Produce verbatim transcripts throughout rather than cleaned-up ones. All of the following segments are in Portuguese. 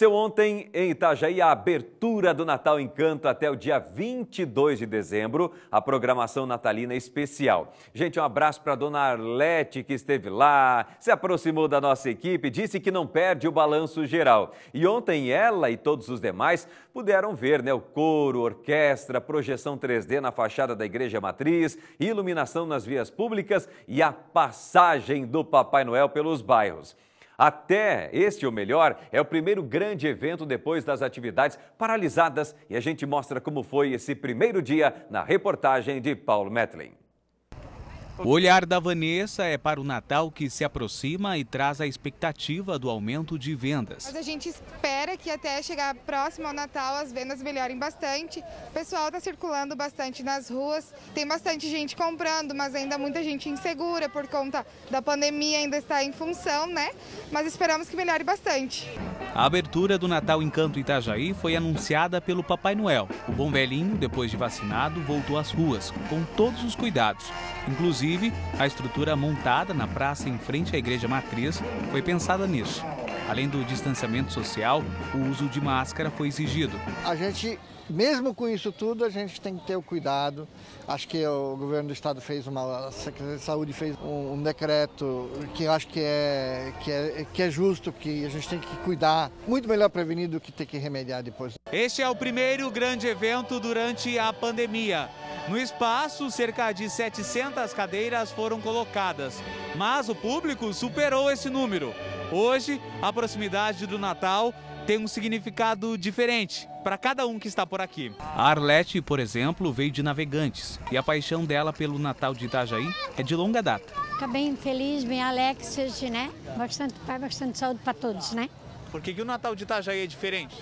Aconteceu ontem em Itajaí a abertura do Natal Encanto até o dia vinte e dois de dezembro, a programação natalina especial. Gente, um abraço para a dona Arlete, que esteve lá, se aproximou da nossa equipe, disse que não perde o balanço geral. E ontem ela e todos os demais puderam ver, né, o coro, orquestra, projeção três D na fachada da Igreja Matriz, iluminação nas vias públicas e a passagem do Papai Noel pelos bairros. Até este, ou melhor, é o primeiro grande evento depois das atividades paralisadas e a gente mostra como foi esse primeiro dia na reportagem de Paulo Metlin. O olhar da Vanessa é para o Natal que se aproxima e traz a expectativa do aumento de vendas. Mas a gente espera que até chegar próximo ao Natal as vendas melhorem bastante. O pessoal está circulando bastante nas ruas, tem bastante gente comprando, mas ainda muita gente insegura por conta da pandemia, ainda está em função, né? Mas esperamos que melhore bastante. A abertura do Natal Encanto Itajaí foi anunciada pelo Papai Noel. O bom velhinho, depois de vacinado, voltou às ruas, com todos os cuidados. Inclusive, a estrutura montada na praça em frente à Igreja Matriz foi pensada nisso. Além do distanciamento social, o uso de máscara foi exigido. A gente, mesmo com isso tudo, a gente tem que ter o cuidado. Acho que o governo do estado fez uma, a Secretaria de Saúde fez um, um decreto que eu acho que é, que, é, que é justo, que a gente tem que cuidar. Muito melhor prevenir do que ter que remediar depois. Este é o primeiro grande evento durante a pandemia. No espaço, cerca de setecentas cadeiras foram colocadas, mas o público superou esse número. Hoje, a proximidade do Natal tem um significado diferente para cada um que está por aqui. A Arlete, por exemplo, veio de Navegantes e a paixão dela pelo Natal de Itajaí é de longa data. Fica bem feliz, bem alegre, né? Bastante paz, bastante saúde para todos, né? Por que que o Natal de Itajaí é diferente?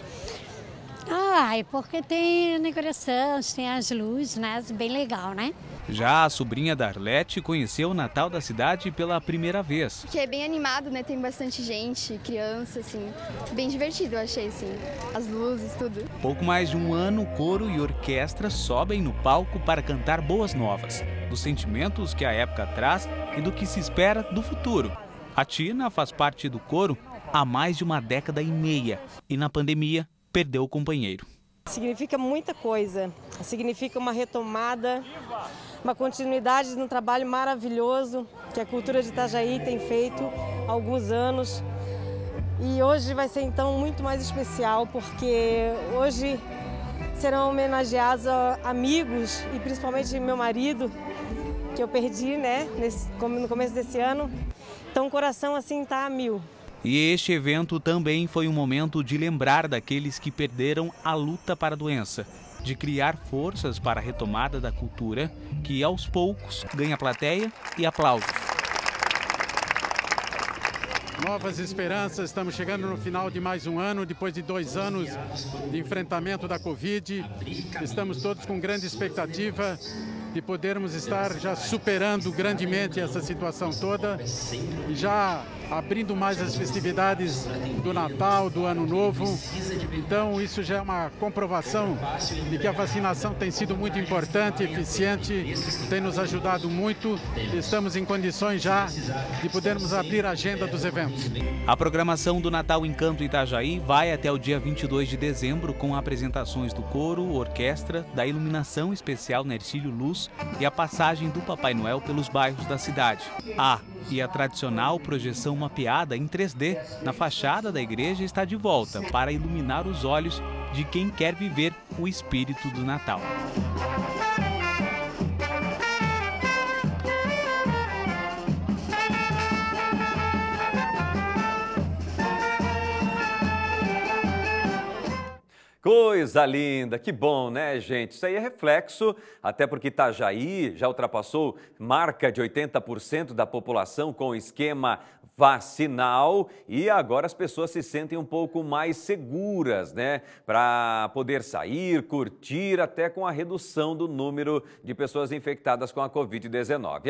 Ah, é porque tem decorações, tem as luzes, né? Bem legal, né? Já a sobrinha da Arlete conheceu o Natal da cidade pela primeira vez. Que é bem animado, né? Tem bastante gente, criança, assim. Bem divertido, eu achei, assim. As luzes, tudo. Pouco mais de um ano, coro e orquestra sobem no palco para cantar boas novas, dos sentimentos que a época traz e do que se espera do futuro. A Tina faz parte do coro há mais de uma década e meia e na pandemia perdeu o companheiro. Significa muita coisa, significa uma retomada, uma continuidade de um trabalho maravilhoso que a cultura de Itajaí tem feito há alguns anos. E hoje vai ser então muito mais especial, porque hoje serão homenageados amigos e principalmente meu marido, que eu perdi, né, nesse, no começo desse ano. Então o coração assim tá a mil. E este evento também foi um momento de lembrar daqueles que perderam a luta para a doença, de criar forças para a retomada da cultura, que aos poucos ganha plateia e aplausos. Novas esperanças, estamos chegando no final de mais um ano, depois de dois anos de enfrentamento da Covid. Estamos todos com grande expectativa de podermos estar já superando grandemente essa situação toda e já abrindo mais as festividades do Natal, do Ano Novo. Então isso já é uma comprovação de que a vacinação tem sido muito importante, eficiente, tem nos ajudado muito. Estamos em condições já de podermos abrir a agenda dos eventos. A programação do Natal Encanto Itajaí vai até o dia vinte e dois de dezembro com apresentações do coro, orquestra, da iluminação especial na Ercílio Luz e a passagem do Papai Noel pelos bairros da cidade. Ah, e a tradicional projeção mapeada em três D na fachada da igreja está de volta para iluminar os olhos de quem quer viver o espírito do Natal. Coisa linda, que bom, né, gente? Isso aí é reflexo, até porque Itajaí já ultrapassou marca de oitenta por cento da população com o esquema vacinal e agora as pessoas se sentem um pouco mais seguras, né? Para poder sair, curtir, até com a redução do número de pessoas infectadas com a Covid dezenove.